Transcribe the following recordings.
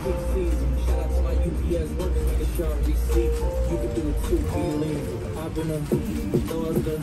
peak season. Shout out to my UPS workers, making sure I receive. You can do it too, feeling. I've been a no other.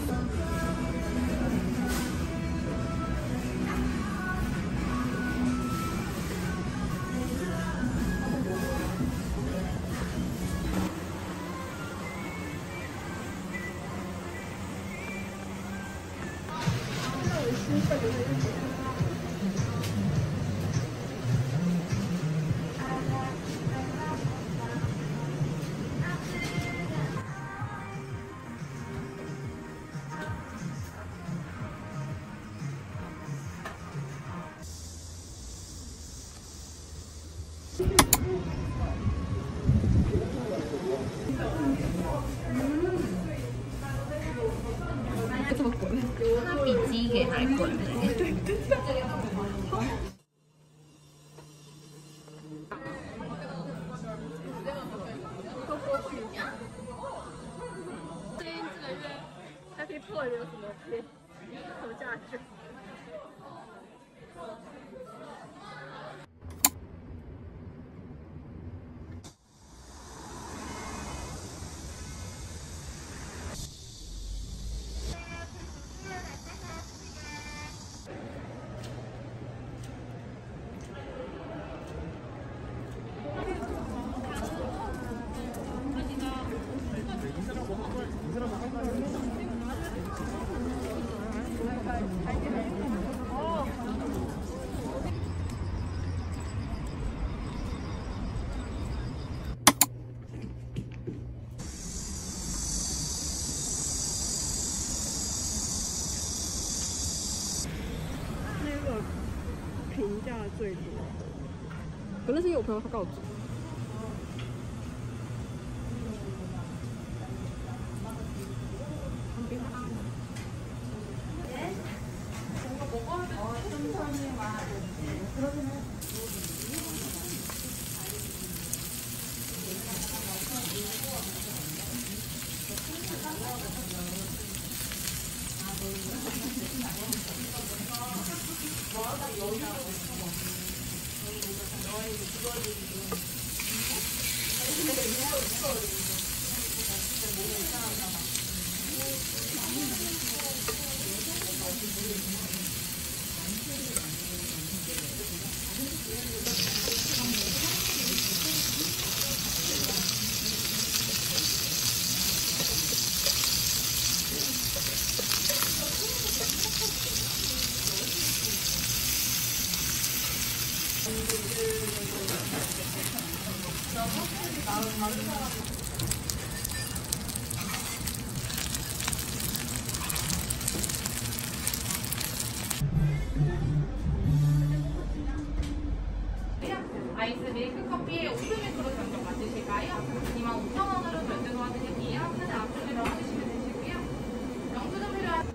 它可以破有什么可以有价值？评价最多，可能是因为我朋友他告诉我。 아이스 밀크 커피에 오트밀크로 견적 맞으실까요? 25,000원으로 결제 도와드릴게요. 카드 앞쪽으로 와주시면 되시고요. 영수증 필요한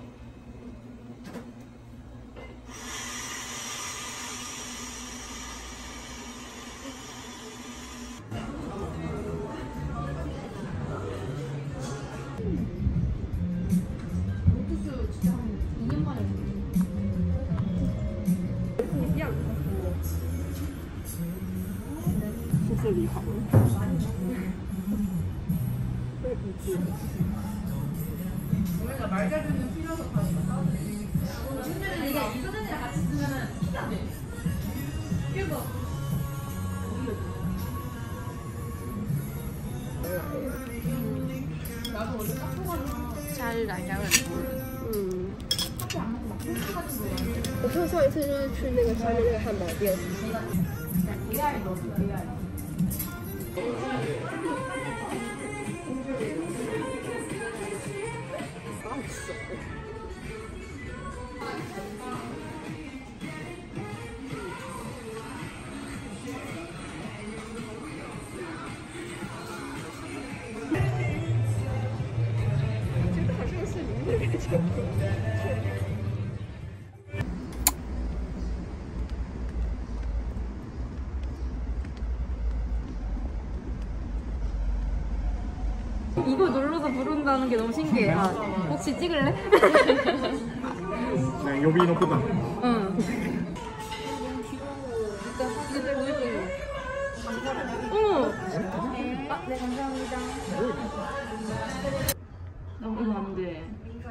这里好了，会不记得。 우리가 말자주는 필요해서 다시 근데 이게 이거는이랑 같이 쓰면은 티가 안 돼. 그래서 나도 원래 깜빡하면 잘 날려면 我看上一次就是去那个下面那个汉堡店。 AI 넣어줘 AI. 이거 눌러서 부른다는 게 너무 신기해. 아, 혹시 찍을래? 네, 여기 높다. 응. 이거 보여줘.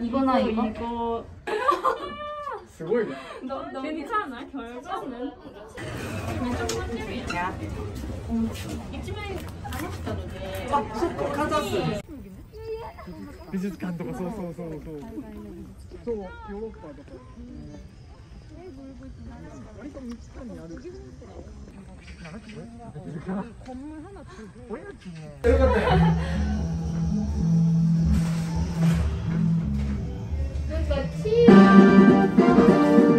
이거나 이거? 이거. すごいね。 괜찮아 결과는. あ、そっか、カザス。美術館とか、そう。そう、ヨーロッパとか。割と道間にある。건물 하나 두고.よかったよ。 なんかチー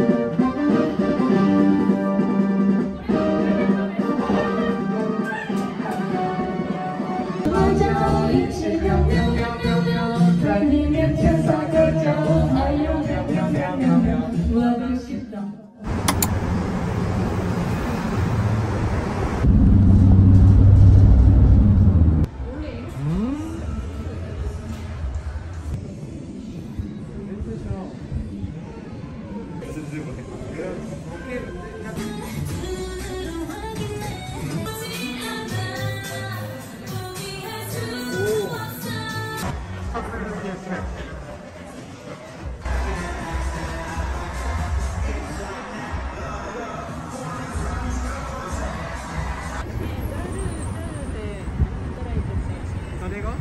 誰が？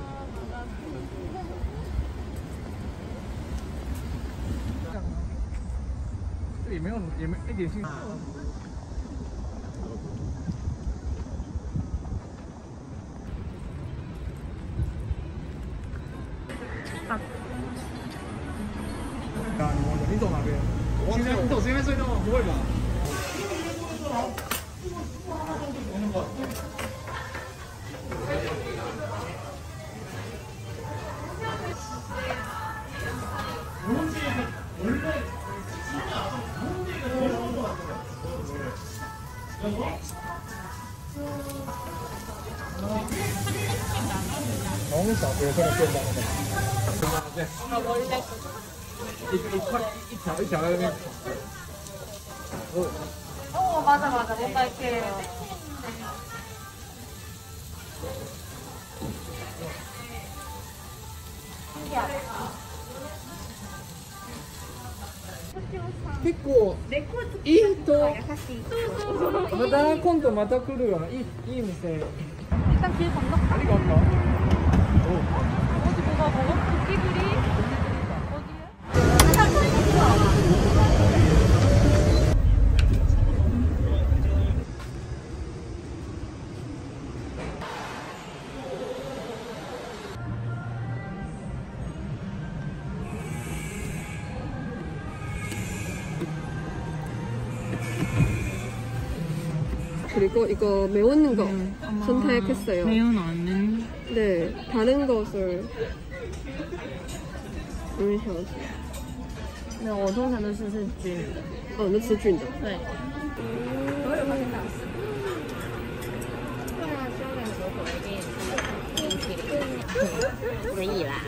也没有，一点兴趣。你走哪边？你走前面隧道吗？不会吧？너무少，比如说你变大的，对，一条在那边。 맞아. 뭔가 이렇게. 結構いいとまた今度また来るようないい店 일단 길 건너까? 어디가 없나? 어디 뭐가 먹어? 도끼구리? 그리고 이거 매운 거 선택했어요. 매운 않는. 네, 다른 것을 음식하세요. 那我通常都是菌的。 哦，那吃菌的。 对。可以啦。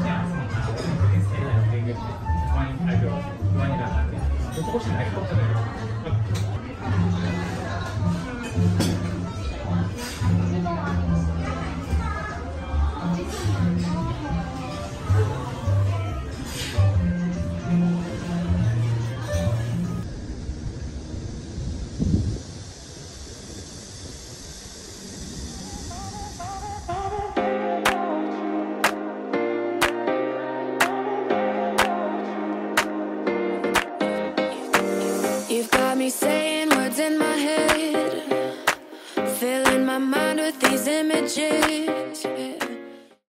少しないかもしれない。